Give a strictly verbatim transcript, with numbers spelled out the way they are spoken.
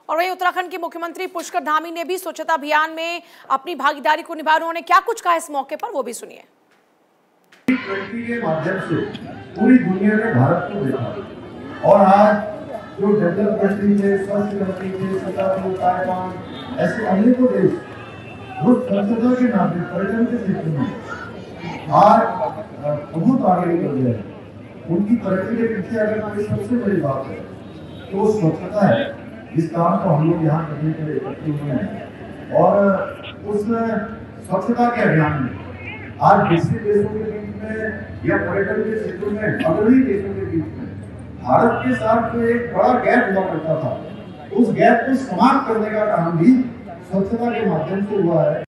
और वहीं उत्तराखंड के मुख्यमंत्री पुष्कर धामी ने भी स्वच्छता अभियान में अपनी भागीदारी को निभाया। उन्होंने क्या कुछ कहा इस मौके पर, वो भी सुनिए। के माध्यम से पूरी दुनिया ने भारत को देखा और आज जो डेवलप कंट्री थे, स्वस्थ कंट्री थे, सिंगापुर, ताइवान, ऐसे अनेकों देश वो स्वच्छता के नाम पे पर्यटन के क्षेत्र में आज बहुत आगे निकल गए हैं। उनकी तरक्की के पीछे अगर कोई सबसे बड़ी बात है तो स्वच्छता है। इस काम को हम लोग यहाँ करने के लिए इकट्ठे हुए हैं और उस स्वच्छता के अभियान में आज विकसित देशों के बीच में या पर्यटन के क्षेत्र में अग्रणी देशों के बीच में भारत के साथ जो एक बड़ा गैप हुआ करता था, उस गैप को समाप्त करने का काम भी स्वच्छता के माध्यम से हुआ है।